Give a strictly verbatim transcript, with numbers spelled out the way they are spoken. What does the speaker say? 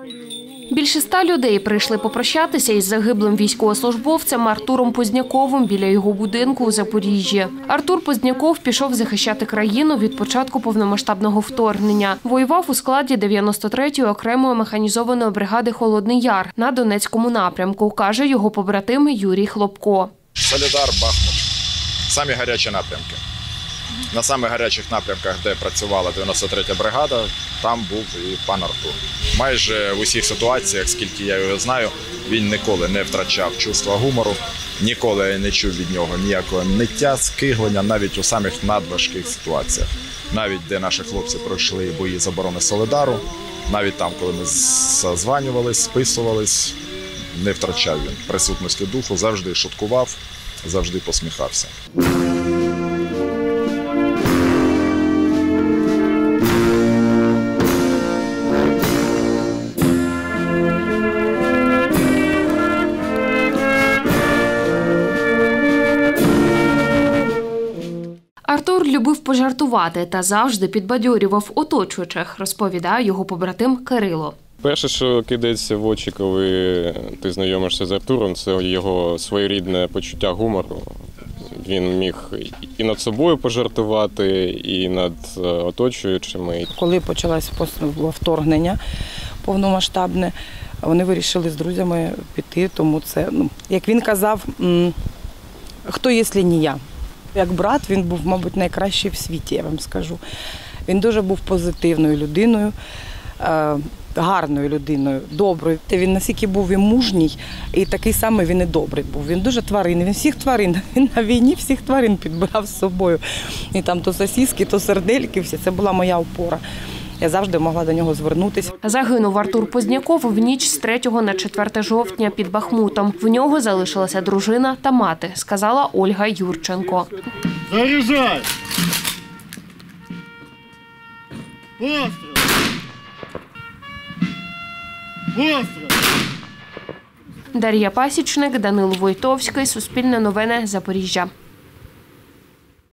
Більше ста людей прийшли попрощатися із загиблим військовослужбовцем Артуром Поздняковим біля його будинку у Запоріжжі. Артур Поздняков пішов захищати країну від початку повномасштабного вторгнення. Воював у складі дев'яносто третьої окремої механізованої бригади «Холодний Яр» на Донецькому напрямку, каже його побратим Юрій Хлопко. Солідар, Бахмут – самі гарячі напрямки. На самих гарячих напрямках, де працювала дев'яносто третя бригада, там був і пан Артур. Майже в усіх ситуаціях, скільки я його знаю, він ніколи не втрачав чувства гумору, ніколи я не чув від нього ніякого ниття, скиглення, навіть у самих надважких ситуаціях. Навіть де наші хлопці пройшли бої з оборони Солідару, навіть там, коли ми зазванювались, списувались, не втрачав він присутності духу, завжди шуткував, завжди посміхався. Артур любив пожартувати та завжди підбадьорював оточуючих, розповідає його побратим Кирило. Перше, що кидається в очі, коли ти знайомишся з Артуром, це його своєрідне почуття гумору. Він міг і над собою пожартувати, і над оточуючими. Коли почалось вторгнення повномасштабне, вони вирішили з друзями піти, тому це, ну, як він казав, хто, якщо не я. Як брат, він був, мабуть, найкращий в світі, я вам скажу. Він дуже був позитивною людиною, гарною людиною, доброю. Він настільки був і мужній, і такий самий він і добрий був. Він дуже тваринний, він всіх тварин, він на війні всіх тварин підбирав з собою. І там то сосиски, то сердельки, все. Це була моя опора. Я завжди могла до нього звернутися. Загинув Артур Поздняков в ніч з третього на четверте жовтня під Бахмутом. В нього залишилася дружина та мати, сказала Ольга Юрченко. Заряджай! Постріл! Постріл! Дар'я Пасічник, Данило Войтовський, Суспільне новини, Запоріжжя.